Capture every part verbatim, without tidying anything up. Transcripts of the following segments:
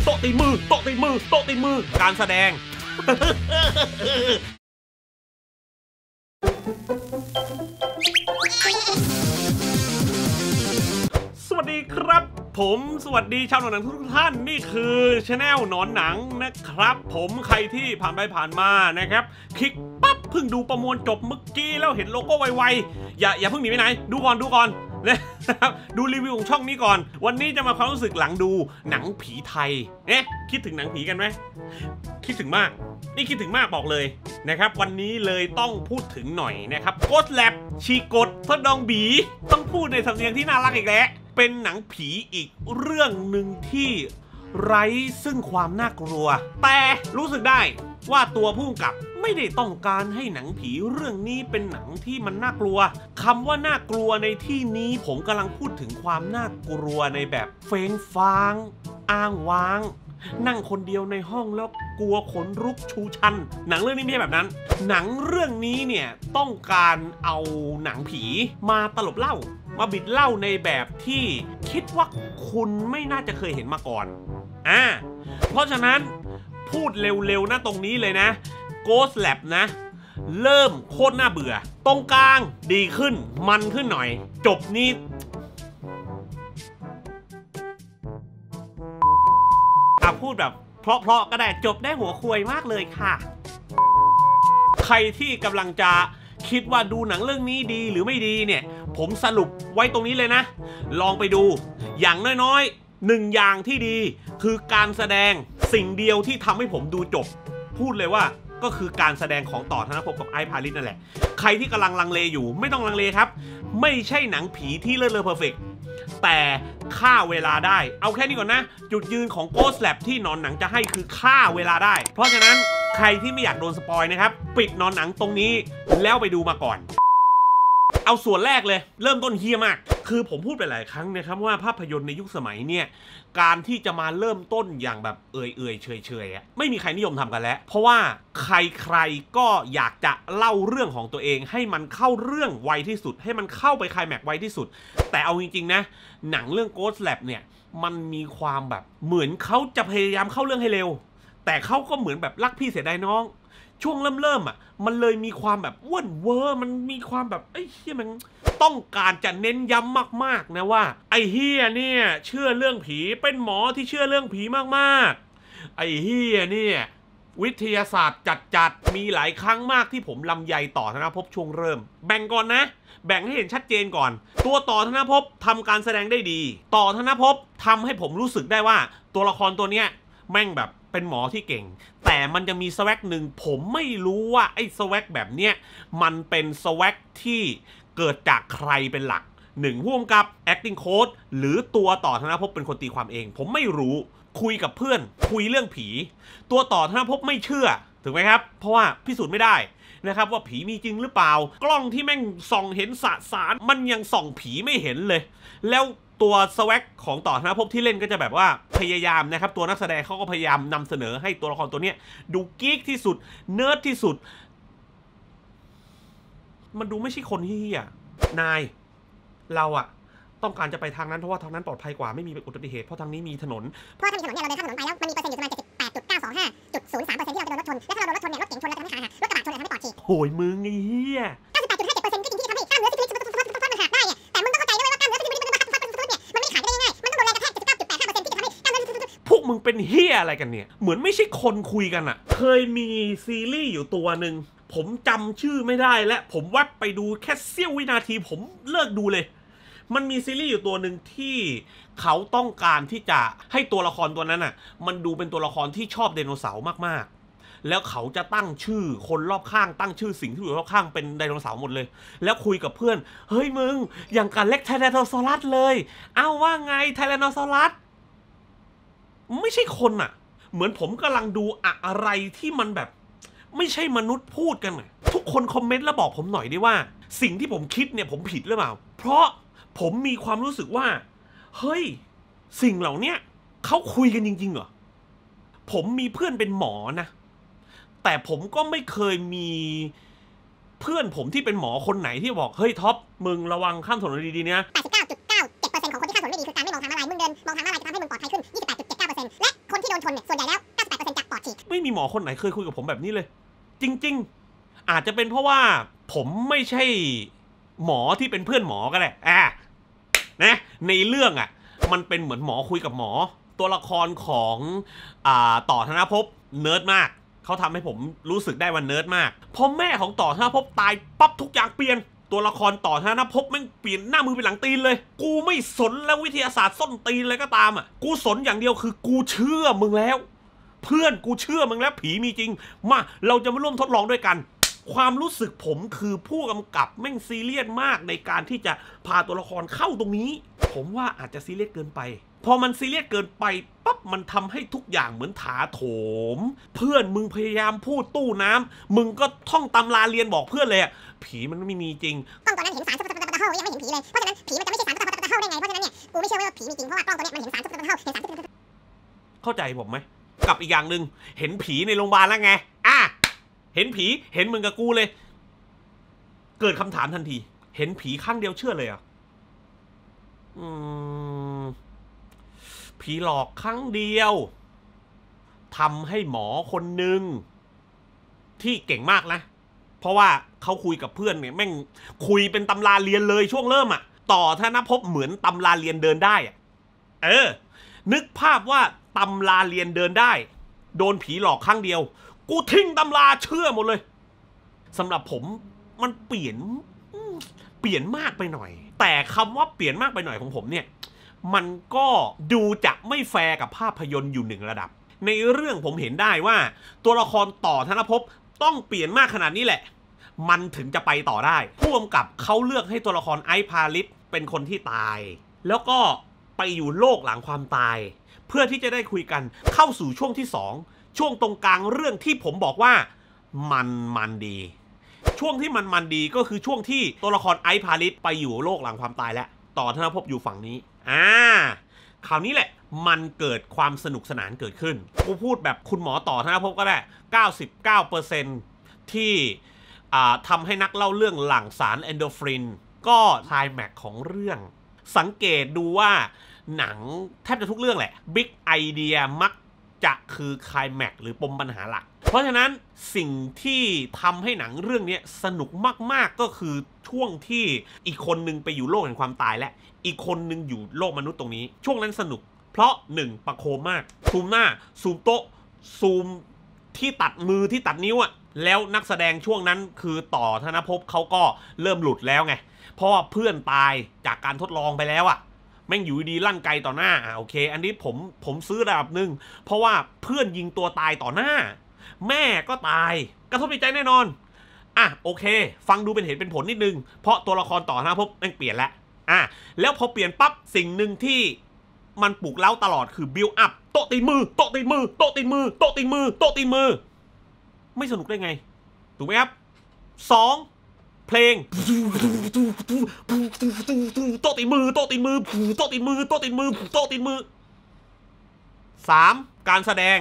โต๊ะตีมือโต๊ะตีมือโต๊ะตีมือการแสดง สวัสดีครับผมสวัสดีชาวหนอนหนังทุกท่านนี่คือชาแนลหนอนหนังนะครับผมใครที่ผ่านไปผ่านมานะครับคลิกปั๊บเพิ่งดูประมวลจบเมื่อกี้แล้วเห็นโลโก้ไวๆอย่าอย่าเพิ่งหนีไปไหนดูก่อนดูก่อนนะครับดูรีวิวของช่องนี้ก่อนวันนี้จะมาความรู้สึกหลังดูหนังผีไทยเอ๊ะคิดถึงหนังผีกันไหมคิดถึงมากนี่คิดถึงมากบอกเลยนะครับวันนี้เลยต้องพูดถึงหน่อยนะครับโกสต์แลบชีกดทดลองบีต้องพูดในสำเนียงที่น่ารักอีกแล้วเป็นหนังผีอีกเรื่องหนึ่งที่ไร้ซึ่งความน่ากลัวแต่รู้สึกได้ว่าตัวผู้กำกับไม่ได้ต้องการให้หนังผีเรื่องนี้เป็นหนังที่มันน่ากลัวคำว่าน่ากลัวในที่นี้ผมกำลังพูดถึงความน่ากลัวในแบบเฟ้งฟ้างอ้างว้างนั่งคนเดียวในห้องแล้วกลัวขนลุกชูชันหนังเรื่องนี้ไม่ใช่แบบนั้นหนังเรื่องนี้เนี่ยต้องการเอาหนังผีมาตลบเล่ามาบิดเล่าในแบบที่คิดว่าคุณไม่น่าจะเคยเห็นมาก่อนอ่าเพราะฉะนั้นพูดเร็วๆนะตรงนี้เลยนะ Ghost Lab นะเริ่มโคตรน่าเบื่อตรงกลางดีขึ้นมันขึ้นหน่อยจบนี้อ่ะพูดแบบเพราะๆก็ได้จบได้หัวควยมากเลยค่ะใครที่กำลังจะคิดว่าดูหนังเรื่องนี้ดีหรือไม่ดีเนี่ยผมสรุปไว้ตรงนี้เลยนะลองไปดูอย่างน้อยๆหนึ่งอย่างที่ดีคือการแสดงสิ่งเดียวที่ทำให้ผมดูจบพูดเลยว่าก็คือการแสดงของต่อธนภพกับไอ้พาริสนั่นแหละใครที่กำลังลังเลอยู่ไม่ต้องลังเลครับไม่ใช่หนังผีที่เลิศเลอเพอร์เฟกต์แต่ฆ่าเวลาได้เอาแค่นี้ก่อนนะจุดยืนของ Ghost Lab ที่นอนหนังจะให้คือฆ่าเวลาได้เพราะฉะนั้นใครที่ไม่อยากโดนสปอยนะครับปิดนอนหนังตรงนี้แล้วไปดูมาก่อนเอาส่วนแรกเลยเริ่มต้นเฮี้ยมากคือผมพูดไปหลายครั้งนะครับว่าภาพยนตร์ในยุคสมัยเนี่ยการที่จะมาเริ่มต้นอย่างแบบเอื่อยเอื่อยเฉยเฉยอะไม่มีใครนิยมทำกันแล้วเพราะว่าใครๆก็อยากจะเล่าเรื่องของตัวเองให้มันเข้าเรื่องไวที่สุดให้มันเข้าไปไคลแม็กซ์ไวที่สุดแต่เอาจริงๆนะหนังเรื่อง Ghost Lab เนี่ยมันมีความแบบเหมือนเขาจะพยายามเข้าเรื่องให้เร็วแต่เขาก็เหมือนแบบรักพี่เสียดายน้องช่วงเริ่มเริ่มอ่ะมันเลยมีความแบบว้วนเวอร์มันมีความแบบไอ้เฮียมันต้องการจะเน้นย้ำมากๆนะว่าไอ้เฮียเนี่ยเชื่อเรื่องผีเป็นหมอที่เชื่อเรื่องผีมากๆไอ้เฮียเนี่ยวิทยาศาสตร์จัดๆมีหลายครั้งมากที่ผมลำไยต่อธนภพช่วงเริ่มแบ่งก่อนนะแบ่งให้เห็นชัดเจนก่อนตัวต่อธนภพทำการแสดงได้ดีต่อธนภพทำให้ผมรู้สึกได้ว่าตัวละครตัวเนี้ยแม่งแบบเป็นหมอที่เก่งแต่มันจะมีสวักหนึ่งผมไม่รู้ว่าไอ้สวักแบบเนี้ยมันเป็นสวักที่เกิดจากใครเป็นหลักหนึ่งผู้กำกับ acting coach หรือตัวต่อธนภพเป็นคนตีความเองผมไม่รู้คุยกับเพื่อนคุยเรื่องผีตัวต่อธนภพไม่เชื่อถูกไหมครับเพราะว่าพิสูจน์ไม่ได้นะครับว่าผีมีจริงหรือเปล่ากล้องที่แม่งส่องเห็นสสารมันยังส่องผีไม่เห็นเลยแล้วตัวสวักของต่อธนภพที่เล่นก็จะแบบว่าพยายามนะครับตัวนักแสดงเขาก็พยายามนำเสนอให้ตัวละครตัวเนี้ยดูกิ๊กที่สุดเนิร์ดที่สุดมันดูไม่ใช่คนเฮี้ยนายเราอะต้องการจะไปทางนั้นเพราะว่าทางนั้นปลอดภัยกว่าไม่มีอุบัติเหตุเพราะทางนี้มีถนนเพราะถ้ามีถนนเนี่ยเราเดินข้ามถนนไปแล้วมันมีเปอร์เซ็นต์อยู่ประมาณ เจ็ดสิบแปดจุดเก้าสองห้าจุดศูนย์สามเปอร์เซ็นต์ ที่เราจะโดนรถชนและถ้าเราโดนรถชนเนี่ยรถเก๋งชนเราจะทำให้ขาหักรถกระบะชนเราทำให้ปอดฉีกโหยมึงไอ้เหี้ย เก้าสิบแปดจุดห้าเจ็ดเปอร์เซ็นต์ ก็จริงที่ทำให้กล้ามเนื้อที่มันหักได้เนี่ยแต่มึงต้องเข้าใจด้วยว่ากล้ามเนื้อที่มันเนี่ยมันไม่ขาดได้ง่ายๆมันต้องโดนแรงกระแทก เจ็ดสิบเก้าจุดแปดห้าเปอร์เซ็นต์ ที่จะทำให้กล้ามเนื้อพวกมึงเป็นเหี้ยอะไรกันเนี่ยเหมือนไม่ใช่คนคุยกันอะเคยมีซีรีส์อยู่ตัวหนึ่งผมจำชื่อไม่ได้และผมแวบไปดูแค่เสี้ยววินาทีผมเลิกดูเลยมันมีซีรีส์อยู่ตัวหนึ่งที่เขาต้องการที่จะให้ตัวละครตัวนั้นอ่ะมันดูเป็นตัวละครที่ชอบไดโนเสาร์มากๆแล้วเขาจะตั้งชื่อคนรอบข้างตั้งชื่อสิ่งที่อยู่รอบข้างเป็นไดโนเสาร์หมดเลยแล้วคุยกับเพื่อนเฮ้ยมึงอย่างกับเล็กไทแรนโนซอรัสเลยเอ้าว่าไงไทแรนโนซอรัสไม่ใช่คนอ่ะเหมือนผมกำลังดูอะไรที่มันแบบไม่ใช่มนุษย์พูดกันทุกคนคอมเมนต์แล้วบอกผมหน่อยได้ว่าสิ่งที่ผมคิดเนี่ยผมผิดหรือเปล่าเพราะผมมีความรู้สึกว่าเฮ้ยสิ่งเหล่านี้เขาคุยกันจริงๆเหรอผมมีเพื่อนเป็นหมอนะแต่ผมก็ไม่เคยมีเพื่อนผมที่เป็นหมอคนไหนที่บอกเฮ้ยท็อปมึงระวังข้ามถนนดีๆเนี่ย แปดสิบเก้าจุดเก้าเจ็ดเปอร์เซ็นต์ ของคนที่ข้ามถนนไม่ดีคือการไม่มองทางม้าลายมึงเดินมองทางม้าลายจะทำให้มึงปลอดภัยขึ้น ยี่สิบแปดจุดเจ็ดเก้าเปอร์เซ็นต์ซ็นต์และคนที่โดนชนเนี่ยส่วนใหญ่แล้ว เก้าสิบแปดเปอร์เซ็นต์ จากปอดฉีกไม่มีหมอคนไหนเคยคุยกับผมแบบนี้เลย จริงๆอาจจะเป็นเพราะว่าผมไม่ใช่หมอที่เป็นเพื่อนหมอก็ได้อ่ะนะในเรื่องอ่ะมันเป็นเหมือนหมอคุยกับหมอตัวละครของอ่าต่อธนภพเนิร์ดมากเขาทำให้ผมรู้สึกได้ว่าเนิร์ดมากพอแม่ของต่อธนภพตายปั๊บทุกอย่างเปลี่ยนตัวละครต่อธนภพแม่งเปลี่ยนหน้ามือเป็นหลังตีนเลยกูไม่สนแล้ววิทยาศาสตร์ส้นตีนอะไรก็ตามอ่ะกูสนอย่างเดียวคือกูเชื่อมึงแล้วเพื่อนกูเชื่อมึงแล้วผีมีจริงมาเราจะมาร่วมทดลองด้วยกันความรู้สึกผมคือผู้กำกับแม่งซีเรียสมากในการที่จะพาตัวละครเข้าตรงนี้ผมว่าอาจจะซีเรียสเกินไปพอมันซีเรียสเกินไปปั๊บมันทำให้ทุกอย่างเหมือนถาโถมเพื่อนมึงพยายามพูดตู้น้ำมึงก็ท่องตำราเรียนบอกเพื่อนเลยผีมันไม่มีจริงกล้องตัวนั้นเห็นสารตะเท่ายังไม่เห็นผีเลยเพราะฉะนั้นผีมันจะไม่ใช่สารตะเท่าได้ไงเพราะฉะนั้นเนี่ยกูไม่เชื่อว่าผีมีจริงเพราะว่ากล้องตัวนี้มันเห็นสารตะเท่าเห็นสารเข้าใจผมไหมกับอีกอย่างหนึ่งเห็นผีในโรงพยาบาลแล้วไงอ่ะเห็นผีเห็นมึงกับกูเลยเกิดคำถามทันทีเห็นผีข้างเดียวเชื่อเลยอ่ะอืมผีหลอกครั้งเดียวทำให้หมอคนหนึ่งที่เก่งมากนะเพราะว่าเขาคุยกับเพื่อนเนี่ยแม่งคุยเป็นตำราเรียนเลยช่วงเริ่มอ่ะต่อธนภพเหมือนตำราเรียนเดินได้อ่ะเออนึกภาพว่าตำราเรียนเดินได้โดนผีหลอกครั้งเดียวกูทิ้งตำราเชื่อหมดเลยสำหรับผมมันเปลี่ยนเปลี่ยนมากไปหน่อยแต่คำว่าเปลี่ยนมากไปหน่อยของผมเนี่ยมันก็ดูจะไม่แฟร์กับภาพยนตร์อยู่หนึ่งระดับในเรื่องผมเห็นได้ว่าตัวละครต่อธนภพต้องเปลี่ยนมากขนาดนี้แหละมันถึงจะไปต่อได้ผู้กำกับเขาเลือกให้ตัวละครไอซ์พาลิสเป็นคนที่ตายแล้วก็ไปอยู่โลกหลังความตายเพื่อที่จะได้คุยกันเข้าสู่ช่วงที่สองช่วงตรงกลางเรื่องที่ผมบอกว่ามันมันดีช่วงที่มันมันดีก็คือช่วงที่ตัวละครไอซ์พาลิสไปอยู่โลกหลังความตายแล้วต่อธนภพอยู่ฝั่งนี้อ่าคราวนี้แหละมันเกิดความสนุกสนานเกิดขึ้นกูพูดแบบคุณหมอต่อธนภพก็ได้ เก้าสิบเก้าเปอร์เซ็นต์ ที่ทำให้นักเล่าเรื่องหลั่งสารเอนโดรฟินก็ไคลแม็กซ์ของเรื่องสังเกตดูว่าหนังแทบจะทุกเรื่องแหละบิ๊กไอเดียมักจะคือไคลแม็กซ์หรือปมปัญหาหลักเพราะฉะนั้นสิ่งที่ทำให้หนังเรื่องนี้สนุกมากๆก็คือช่วงที่อีกคนนึงไปอยู่โลกแห่งความตายและอีกคนนึงอยู่โลกมนุษย์ตรงนี้ช่วงนั้นสนุกเพราะหนึ่งประโคมมากซูมหน้าซูมโต๊ะซูมที่ตัดมือที่ตัดนิ้วอะแล้วนักแสดงช่วงนั้นคือต่อธนภพเขาก็เริ่มหลุดแล้วไงเพราะว่าเพื่อนตายจากการทดลองไปแล้วอะแม่งอยู่ดีลั่นไกต่อหน้าอ่ะโอเคอันนี้ผมผมซื้อระดับหนึ่งเพราะว่าเพื่อนยิงตัวตายต่อหน้าแม่ก็ตายกระทบใจแน่นอนอ่ะโอเคฟังดูเป็นเหตุเป็นผลนิดนึงเพราะตัวละครต่อธนภพแม่งเปลี่ยนแล้วอ่ะแล้วพอเปลี่ยนปั๊บสิ่งหนึ่งที่มันปลุกเร้าตลอดคือบิลอัพโตตีมือโตตีมือโตตีมือโตตีมือโตตีมือไม่สนุกได้ไงถูกไหมครับสองเพลงโตตีมือโตตีมือโตตีมือโตตีมือโตตีมือสามการแสดง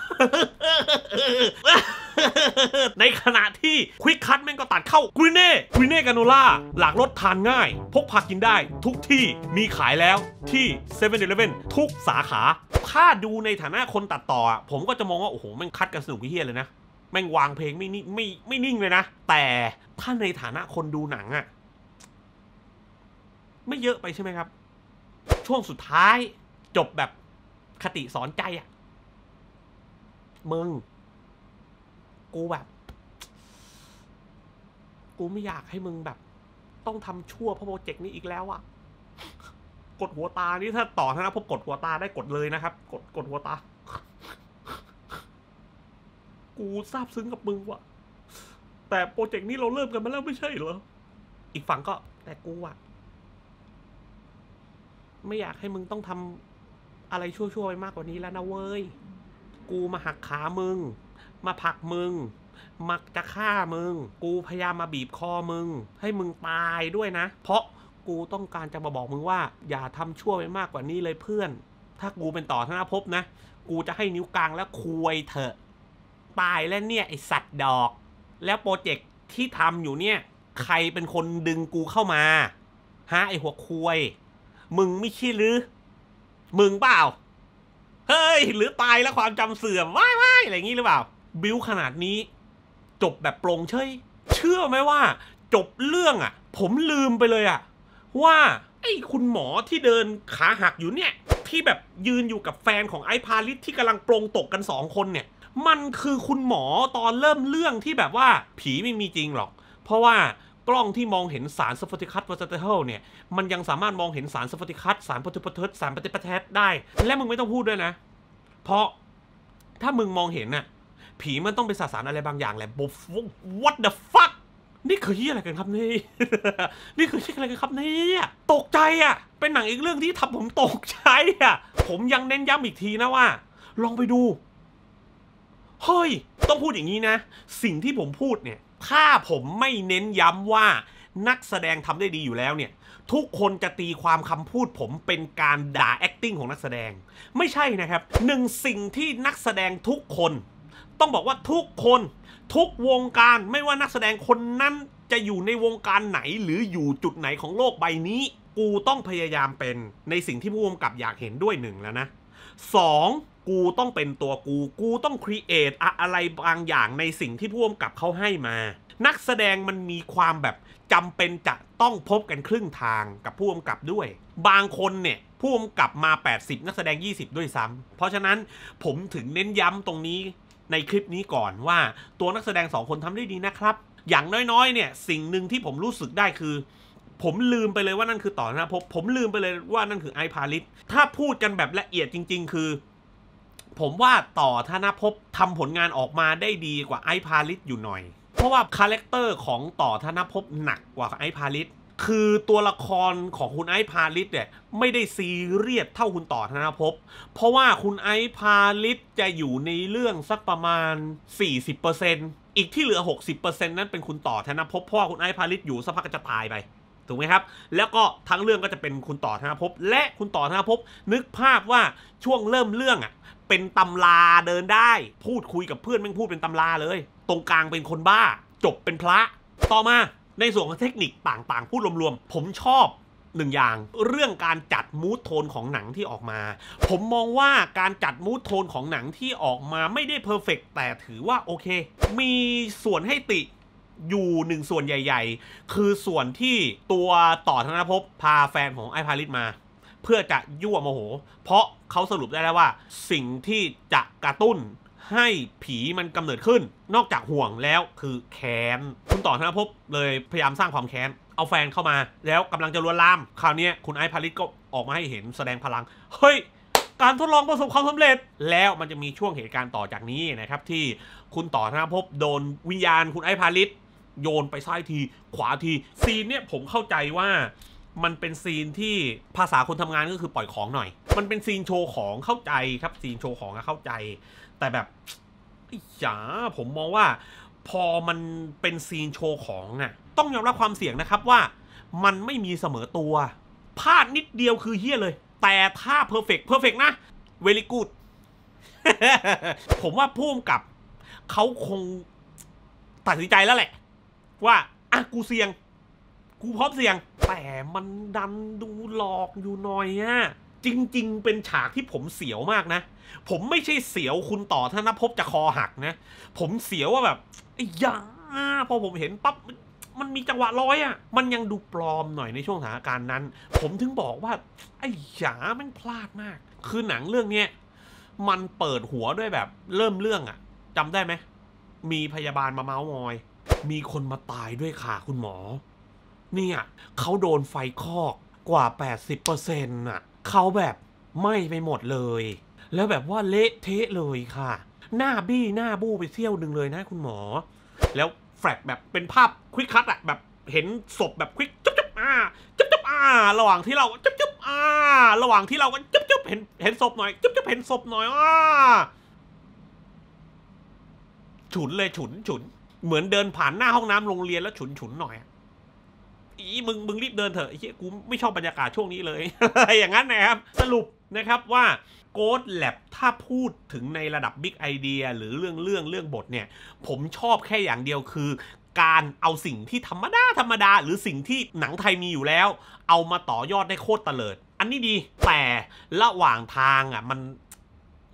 ในขณะที่ควิกคัทแม่งก็ตัดเข้ากรีเน่กรีเน่กาโนล่าหลากรสทานง่ายพกพากินได้ทุกที่มีขายแล้วที่เซเว่น อีเลฟเว่นทุกสาขาถ้าดูในฐานะคนตัดต่อผมก็จะมองว่าโอ้โหแม่งคัดกันสนุกเฮี้ยเลยนะแม่งวางเพลงไม่นิ่งไม่ไม่นิ่งเลยนะแต่ถ้าในฐานะคนดูหนังอะไม่เยอะไปใช่ไหมครับช่วงสุดท้ายจบแบบคติสอนใจอะมึงกูแบบกูไม่อยากให้มึงแบบต้องทำชั่วเพราะโปรเจกต์นี้อีกแล้วอะกดหัวตานี่ถ้าต่อนะพบกดหัวตาได้กดเลยนะครับกดกดหัวตากูซาบซึ้งกับมึงว่ะแต่โปรเจกต์นี้เราเริ่มกันมาแล้วไม่ใช่เหรออีกฝั่งก็แต่กูอะไม่อยากให้มึงต้องทำอะไรชั่วๆไปมากกว่านี้แล้วนะเว้ยกูมาหักขามึงมาผลักมึงมักจะฆ่ามึงกูพยายามมาบีบคอมึงให้มึงตายด้วยนะเพราะกูต้องการจะมาบอกมึงว่าอย่าทำชั่วไปมากกว่านี้เลยเพื่อนถ้ากูเป็นต่อธนภพนะกูจะให้นิ้วกลางแล้วคุยเถอะตายแล้วเนี่ยไอสัตว์ดอกแล้วโปรเจกต์ที่ทำอยู่เนี่ยใครเป็นคนดึงกูเข้ามาฮะไอหัวคุยมึงไม่คิดหรือมึงเปล่าเฮ้ยหรือตายแล้วความจำเสื่อมว้ายว้ายอะไรอย่างนี้หรือเปล่าบิวขนาดนี้จบแบบโปร่งเฉยเชื่อไหมว่าจบเรื่องอ่ะผมลืมไปเลยอ่ะว่าไอ้คุณหมอที่เดินขาหักอยู่เนี่ยที่แบบยืนอยู่กับแฟนของไอ้พาลิสที่กำลังปรงตกกันสองคนเนี่ยมันคือคุณหมอตอนเริ่มเรื่องที่แบบว่าผีไม่มีจริงหรอกเพราะว่ากล้องที่มองเห็นสารสฟอติคัสวอเตอร์เนี่ยมันยังสามารถมองเห็นสารสฟอติคัสสารพอทูพอทสารปฏิปแทสได้และมึงไม่ต้องพูดด้วยนะเพราะถ้ามึงมองเห็นน่ะผีมันต้องเป็นสารอะไรบางอย่างแหละบุ๊ฟ what the fuck นี่คือที่อะไรกันครับนี่ นี่คือที่อะไรกันครับนี่ตกใจอ่ะเป็นหนังอีกเรื่องที่ทำผมตกใจอ่ะผมยังเน้นย้ำอีกทีนะว่าลองไปดูเฮ้ยต้องพูดอย่างนี้นะสิ่งที่ผมพูดเนี่ยถ้าผมไม่เน้นย้ำว่านักแสดงทำได้ดีอยู่แล้วเนี่ยทุกคนจะตีความคำพูดผมเป็นการด่า acting ของนักแสดงไม่ใช่นะครับหนึ่งสิ่งที่นักแสดงทุกคนต้องบอกว่าทุกคนทุกวงการไม่ว่านักแสดงคนนั้นจะอยู่ในวงการไหนหรืออยู่จุดไหนของโลกใบนี้กูต้องพยายามเป็นในสิ่งที่ผู้กำกับอยากเห็นด้วยหนึ่งแล้วนะสองกูต้องเป็นตัวกูกูต้องครีเอทอะไรบางอย่างในสิ่งที่ผู้กำกับเขาให้มานักแสดงมันมีความแบบจำเป็นจะต้องพบกันครึ่งทางกับผู้กำกับด้วยบางคนเนี่ยผู้กำกับมาแปดสิบนักแสดงยี่สิบด้วยซ้ำเพราะฉะนั้นผมถึงเน้นย้ำตรงนี้ในคลิปนี้ก่อนว่าตัวนักแสดงสองคนทำได้ดีนะครับอย่างน้อยๆเนี่ยสิ่งหนึ่งที่ผมรู้สึกได้คือผมลืมไปเลยว่านั่นคือต่อธนภพผมลืมไปเลยว่านั่นคือไอ้พาลิสถ้าพูดกันแบบละเอียดจริงๆคือผมว่าต่อธนภพทำผลงานออกมาได้ดีกว่าไอ้พาลิสอยู่หน่อยเพราะว่าคาแรคเตอร์ของต่อธนภพหนักกว่าไอ้พาลิสคือตัวละครของคุณไอ้พาลิสเนี่ยไม่ได้ซีเรียสเท่าคุณต่อธนภพเพราะว่าคุณไอ้พาลิสจะอยู่ในเรื่องสักประมาณ สี่สิบเปอร์เซ็นต์ อีกที่เหลือ หกสิบเปอร์เซ็นต์ นั้นเป็นคุณต่อธนภพเพราะว่าคุณไอ้พาลิสอยู่สักพักก็จะตายไปถูกไหมครับแล้วก็ทั้งเรื่องก็จะเป็นคุณต่อธนภพและคุณต่อธนภพนึกภาพว่าช่วงเริ่มเรื่องอ่ะเป็นตำราเดินได้พูดคุยกับเพื่อนแม่งพูดเป็นตำราเลยตรงกลางเป็นคนบ้าจบเป็นพระต่อมาในส่วนของเทคนิคต่างๆพูดรวมๆผมชอบหนึ่งอย่างเรื่องการจัดมูดโทนของหนังที่ออกมาผมมองว่าการจัดมูดโทนของหนังที่ออกมาไม่ได้เพอร์เฟกต์แต่ถือว่าโอเคมีส่วนให้ติอยู่หนึ่งส่วนใหญ่ๆคือส่วนที่ตัวต่อธนภพพาแฟนของไอ้พาลิสมาเพื่อจะยั่วโมโหเพราะเขาสรุปได้แล้วว่าสิ่งที่จะกระตุ้นให้ผีมันกำเนิดขึ้นนอกจากห่วงแล้วคือแค้นคุณต่อธนภพเลยพยายามสร้างความแค้นเอาแฟนเข้ามาแล้วกำลังจะลวนลามคราวนี้คุณไอ้พาลิสก็ออกมาให้เห็นแสดงพลังเฮ้ยการทดลองประสบความสำเร็จแล้วมันจะมีช่วงเหตุการณ์ต่อจากนี้นะครับที่คุณต่อธนภพโดนวิญญาณคุณไอ้พาลิสโยนไปซ้ายทีขวาทีซีนเนี่ยผมเข้าใจว่ามันเป็นซีนที่ภาษาคนทำงานก็คือปล่อยของหน่อยมันเป็นซีนโชว์ของเข้าใจครับซีนโชว์ของเข้าใจแต่แบบอย่าผมมองว่าพอมันเป็นซีนโชว์ของอ่ะต้องยอมรับความเสี่ยงนะครับว่ามันไม่มีเสมอตัวพลาดนิดเดียวคือเฮี้ยเลยแต่ถ้าเพอร์เฟกต์เพอร์เฟกต์นะ very good ผมว่าพุ่มกับเขาคงตัดสินใจแล้วแหละว่าอ่ะกูเสี่ยงกูพร้อมเสี่ยงแต่มันดันดูหลอกอยู่หน่อยอะจริงๆเป็นฉากที่ผมเสียวมากนะผมไม่ใช่เสียวคุณต่อธนภพจะคอหักนะผมเสียวว่าแบบไอ้ยาพอผมเห็นปั๊บมันมีจังหวะร้อยอะมันยังดูปลอมหน่อยในช่วงสถานการณ์นั้นผมถึงบอกว่าไอ้ยาแม่งพลาดมากคือหนังเรื่องเนี้ยมันเปิดหัวด้วยแบบเริ่มเรื่องอะจำได้ไหมมีพยาบาลมาเมาส์มอยมีคนมาตายด้วยค่ะคุณหมอเนี่ยเขาโดนไฟคอกกว่า แปดสิบเปอร์เซ็นต์ น่ะเขาแบบไหม้ไปหมดเลยแล้วแบบว่าเละเทะเลยค่ะหน้าบี้หน้าบู้ไปเที่ยวหนึ่งเลยนะคุณหมอแล้วแฟลชแบบเป็นภาพควิกคัทอะแบบเห็นศพแบบควิกจุ๊บจุ๊บอ่าจุ๊บจุ๊บอ่าระหว่างที่เราจุ๊บจุ๊บอ่าระหว่างที่เราก็จุ๊บจุ๊บเห็นเห็นศพหน่อยจุ๊บจุ๊บเห็นศพหน่อยอ่าฉุนเลยฉุนฉุนเหมือนเดินผ่านหน้าห้องน้ำโรงเรียนแล้วฉุนฉุนหน่อยอีมึงมึงรีบเดินเถอะไอ้เหี้ยกูไม่ชอบบรรยากาศช่วงนี้เลย อย่างนั้นนะครับสรุปนะครับว่า Ghost Lab ถ้าพูดถึงในระดับ Big Idea หรือเรื่องเรื่องเรื่องบทเนี่ยผมชอบแค่อย่างเดียวคือการเอาสิ่งที่ธรรมดาธรรมดาหรือสิ่งที่หนังไทยมีอยู่แล้วเอามาต่อยอดได้โคตรเตลิดอันนี้ดีแต่ระหว่างทางอ่ะมัน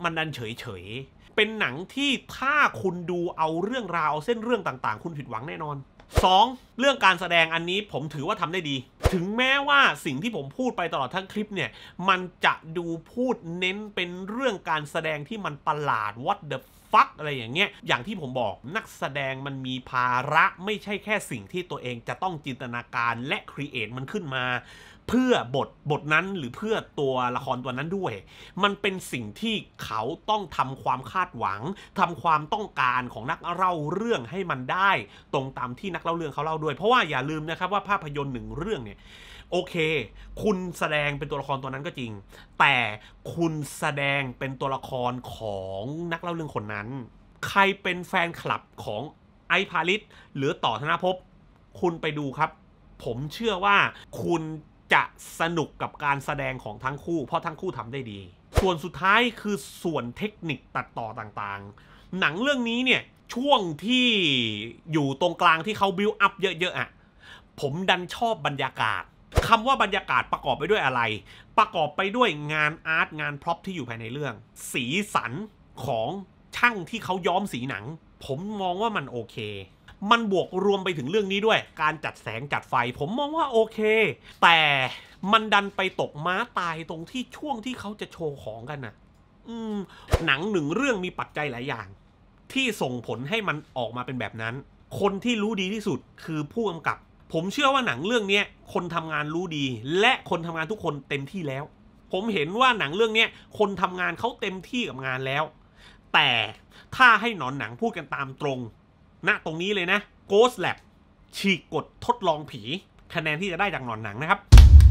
มันดันเฉยๆเป็นหนังที่ถ้าคุณดูเอาเรื่องราวเส้นเรื่องต่างๆคุณผิดหวังแน่นอนสองเรื่องการแสดงอันนี้ผมถือว่าทำได้ดีถึงแม้ว่าสิ่งที่ผมพูดไปตลอดทั้งคลิปเนี่ยมันจะดูพูดเน้นเป็นเรื่องการแสดงที่มันประหลาด what the fuck อะไรอย่างเงี้ยอย่างที่ผมบอกนักแสดงมันมีภาระไม่ใช่แค่สิ่งที่ตัวเองจะต้องจินตนาการและครีเอทมันขึ้นมาเพื่อบทบทนั้นหรือเพื่อตัวละครตัวนั้นด้วยมันเป็นสิ่งที่เขาต้องทำความคาดหวังทำความต้องการของนักเล่าเรื่องให้มันได้ตรงตามที่นักเล่าเรื่องเขาเล่าด้วยเพราะว่าอย่าลืมนะครับว่าภาพยนตร์หนึ่งเรื่องเนี่ยโอเคคุณแสดงเป็นตัวละครตัวนั้นก็จริงแต่คุณแสดงเป็นตัวละครของนักเล่าเรื่องคนนั้นใครเป็นแฟนคลับของไอซ์ พาริสหรือต่อธนภพคุณไปดูครับผมเชื่อว่าคุณจะสนุกกับการแสดงของทั้งคู่เพราะทั้งคู่ทำได้ดีส่วนสุดท้ายคือส่วนเทคนิคตัดต่อต่างๆหนังเรื่องนี้เนี่ยช่วงที่อยู่ตรงกลางที่เขาบิวอัพเยอะๆอ่ะผมดันชอบบรรยากาศคำว่าบรรยากาศประกอบไปด้วยอะไรประกอบไปด้วยงานอาร์ตงานพร็อพที่อยู่ภายในเรื่องสีสันของช่างที่เขาย้อมสีหนังผมมองว่ามันโอเคมันบวกรวมไปถึงเรื่องนี้ด้วยการจัดแสงจัดไฟผมมองว่าโอเคแต่มันดันไปตกม้าตายตรงที่ช่วงที่เขาจะโชว์ของกันน่ะอืมหนังหนึ่งเรื่องมีปัจจัยหลายอย่างที่ส่งผลให้มันออกมาเป็นแบบนั้นคนที่รู้ดีที่สุดคือผู้กำกับผมเชื่อว่าหนังเรื่องนี้คนทำงานรู้ดีและคนทำงานทุกคนเต็มที่แล้วผมเห็นว่าหนังเรื่องนี้คนทำงานเขาเต็มที่กับงานแล้วแต่ถ้าให้หนอนหนังพูดกันตามตรงณตรงนี้เลยนะ Ghost Lab ฉีกกฎทดลองผีคะแนนที่จะได้จากหนอนหนังนะครับ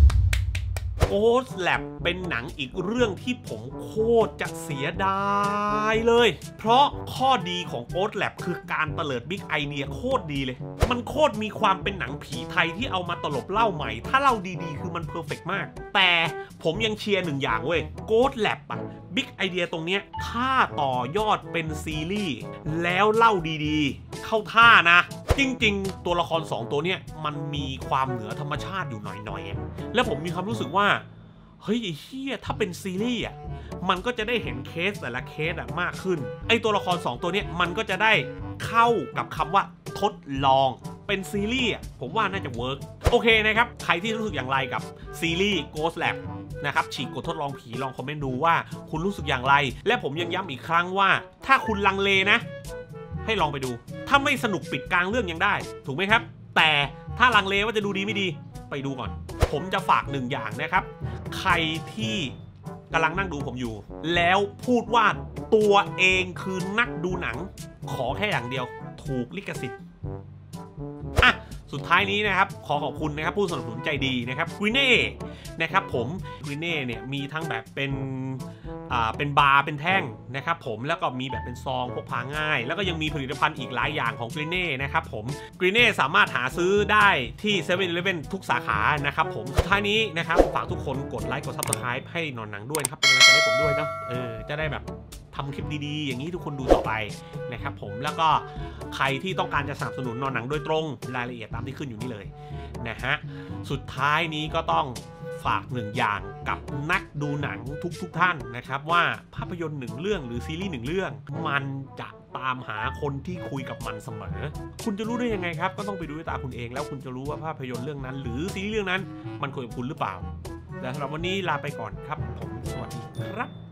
Ghost Lab เป็นหนังอีกเรื่องที่ผมโคตรจะเสียดายเลยเพราะข้อดีของ Ghost Lab คือการเตลิดบิ๊กไอเดียโคตรดีเลยมันโคตรมีความเป็นหนังผีไทยที่เอามาตลบเล่าใหม่ถ้าเล่าดีๆคือมันเพอร์เฟกต์มากแต่ผมยังเชียร์หนึ่งอย่างเว้ย Ghost Lab อะบิ๊กไอเดียตรงเนี้ยถ้าต่อยอดเป็นซีรีส์แล้วเล่าดีๆเข้าท่านะจริงๆตัวละครสองตัวเนี้ยมันมีความเหนือธรรมชาติอยู่หน่อยๆแล้วผมมีความรู้สึกว่าเฮ้ยไอ้เหี้ยถ้าเป็นซีรีส์อ่ะมันก็จะได้เห็นเคสแต่ละเคสอ่ะมากขึ้นไอตัวละครสองตัวเนี้ยมันก็จะได้เข้ากับคำว่าทดลองเป็นซีรีส์ผมว่าน่าจะเวิร์กโอเคนะครับใครที่รู้สึกอย่างไรกับซีรีส์ Ghost Lab นะครับฉีกกฎทดลองผีลองคอมเมนต์ดูว่าคุณรู้สึกอย่างไรและผมยังย้ำอีกครั้งว่าถ้าคุณลังเลนะให้ลองไปดูถ้าไม่สนุกปิดกลางเรื่องยังได้ถูกไหมครับแต่ถ้าลังเลว่าจะดูดีไม่ดีไปดูก่อนผมจะฝากหนึ่งอย่างนะครับใครที่กำลังนั่งดูผมอยู่แล้วพูดว่าตัวเองคือนักดูหนังขอแค่อย่างเดียวถูกลิขสิทธิ์อ่ะสุดท้ายนี้นะครับขอขอบคุณนะครับผู้สนับสนุนใจดีนะครับกรีเน่นะครับผมกรีเน่เนี่ยมีทั้งแบบเป็นอ่าเป็นบาร์เป็นแท่งนะครับผมแล้วก็มีแบบเป็นซองพกพาง่ายแล้วก็ยังมีผลิตภัณฑ์อีกหลายอย่างของกรีเน่นะครับผมกรีเน่สามารถหาซื้อได้ที่เซเว่นอีเลฟเว่นทุกสาขานะครับผมสุดท้ายนี้นะครับฝากทุกคนกดไลค์กดซับสไครป์ให้หนอนหนังด้วยครับเป็นกำลังใจให้ผมด้วยเนาะเออจะได้แบบทำคลิปดีๆอย่างนี้ทุกคนดูต่อไปนะครับผมแล้วก็ใครที่ต้องการจะสนับสนุนนอนหนังโดยตรงรายละเอียดตามที่ขึ้นอยู่นี่เลยนะฮะสุดท้ายนี้ก็ต้องฝากหนึ่งอย่างกับนักดูหนังทุกๆ ท่านนะครับว่าภาพยนตร์หนึ่งเรื่องหรือซีรีส์หนึ่งเรื่องมันจะตามหาคนที่คุยกับมันเสมอคุณจะรู้ได้ยังไงครับก็ต้องไปดูด้วยตาคุณเองแล้วคุณจะรู้ว่าภาพยนตร์เรื่องนั้นหรือซีรีส์เรื่องนั้นมันคุยกับคุณหรือเปล่าแต่สำหรับวันนี้ลาไปก่อนครับผมสวัสดีครับ